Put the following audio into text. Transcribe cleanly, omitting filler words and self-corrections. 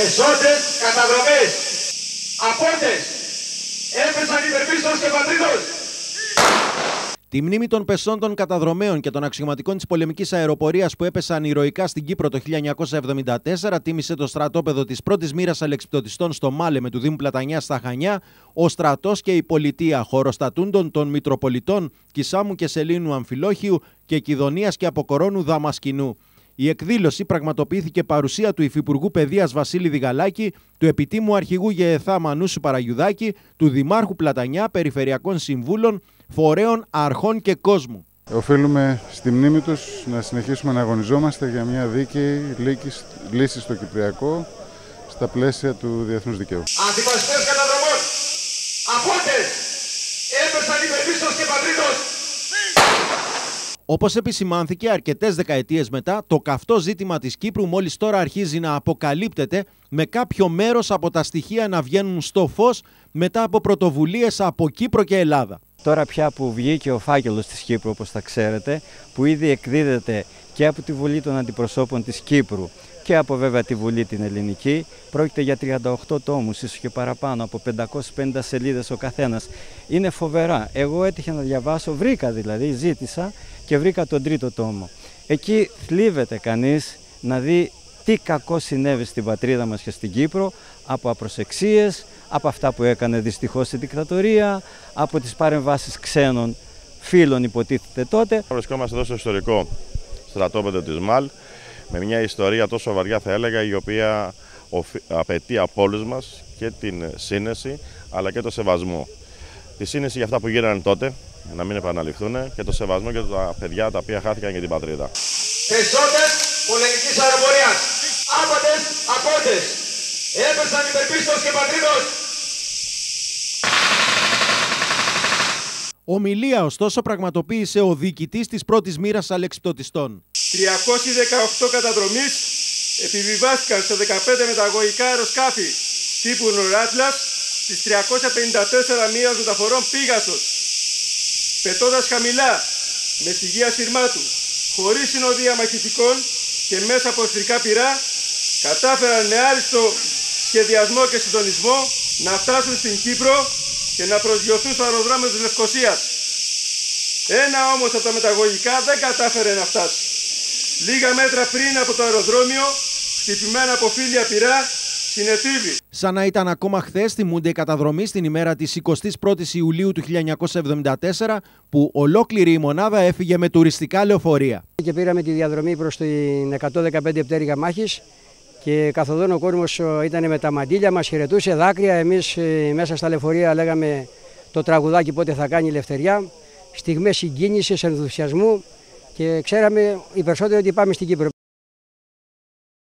Πεσότες, καταδρομές, απόρτες, έπεσαν υπερπίστος και πατρίδος. Τη μνήμη των πεσόντων καταδρομέων και των αξιωματικών της πολεμικής αεροπορίας που έπεσαν ηρωικά στην Κύπρο το 1974 τίμησε το στρατόπεδο της πρώτης μοίρας αλεξιπτωτιστών στο Μάλεμε του Δήμου Πλατανιά στα Χανιά, ο στρατός και η πολιτεία χωροστατούντων των Μητροπολιτών Κισάμου και Σελήνου Αμφιλόχιου και Κιδωνίας και Αποκορώνου Δαμασκηνού. Η εκδήλωση πραγματοποιήθηκε παρουσία του Υφυπουργού Παιδείας Βασίλη Διγαλάκη, του Επιτήμου Αρχηγού ΓΕΕΘΑ Μανούσου Παραγιουδάκη, του Δημάρχου Πλατανιά, Περιφερειακών Συμβούλων, Φορέων, Αρχών και κόσμου. Οφείλουμε στη μνήμη τους να συνεχίσουμε να αγωνιζόμαστε για μια δίκαιη λύση στο Κυπριακό στα πλαίσια του διεθνούς δικαίου. Αντιφασιστές καταδρομών, απόρτες, έπεσαν υπερπίστος και πατρίδος. Όπως επισημάνθηκε αρκετές δεκαετίες μετά, το καυτό ζήτημα της Κύπρου μόλις τώρα αρχίζει να αποκαλύπτεται, με κάποιο μέρος από τα στοιχεία να βγαίνουν στο φως μετά από πρωτοβουλίες από Κύπρο και Ελλάδα. Τώρα πια που βγήκε ο φάκελος της Κύπρου, όπως θα ξέρετε, που ήδη εκδίδεται και από τη Βουλή των Αντιπροσώπων της Κύπρου και από βέβαια τη Βουλή την Ελληνική, πρόκειται για 38 τόμους, ίσως και παραπάνω, από 550 σελίδες ο καθένας. Είναι φοβερά. Εγώ έτυχε να διαβάσω, βρήκα δηλαδή, ζήτησα και βρήκα τον τρίτο τόμο. Εκεί θλίβεται κανείς να δει τι κακό συνέβη στην πατρίδα μας και στην Κύπρο, από απροσεξίες, από αυτά που έκανε δυστυχώς η δικτατορία, από τις παρεμβάσεις ξένων φίλων υποτίθεται τότε. Βρισκόμαστε εδώ στο ιστορικό στρατόπεδο της ΜΑΛ, με μια ιστορία τόσο βαριά θα έλεγα, η οποία απαιτεί από όλους μας και την σύνεση αλλά και το σεβασμό. Τη σύνεση για αυτά που γίνανε τότε, να μην επαναληφθούν, και το σεβασμό για τα παιδιά τα οποία χάθηκαν για την πατρίδα. Πεσότες πολεμικής αεροπορίας, άπατες, απόρτες, έπεσαν υπερπίστος και πατρίδος. Ομιλία ωστόσο πραγματοποίησε ο διοικητής της πρώτης μοίρας αλεξιπτωτιστών. 318 καταδρομείς επιβιβάστηκαν σε 15 μεταγωγικά αεροσκάφη τύπου Νοράτλας στις 354 μοίρας μεταφορών Πίγασος, πετώντας χαμηλά με στοιχεία σειρμάτου, χωρίς συνοδεία μαχητικών και μέσα από εχθρικά πυρά, κατάφεραν με άριστο σχεδιασμό και συντονισμό να φτάσουν στην Κύπρο και να προσγειωθούν στο αεροδρόμιο της Λευκωσίας. Ένα όμως από τα μεταγωγικά δεν κατάφερε να φτάσει. Λίγα μέτρα πριν από το αεροδρόμιο, χτυπημένα από φύλλια πυρά, συνετύβη. Σαν να ήταν ακόμα χθες, θυμούνται οι καταδρομείς στην ημέρα της 21ης Ιουλίου του 1974, που ολόκληρη η μονάδα έφυγε με τουριστικά λεωφορεία. Και πήραμε τη διαδρομή προς την 115 πτέρυγα μάχης και καθοδόν ο κόσμος ήταν με τα μαντήλια, μας χαιρετούσε, δάκρυα. Εμείς μέσα στα λεωφορεία λέγαμε το τραγουδάκι πότε θα κάνει η ελευθεριά. Στιγμές συγκίνησης, ενθουσιασμού και ξέραμε οι περισσότεροι ότι πάμε στην Κύπρο.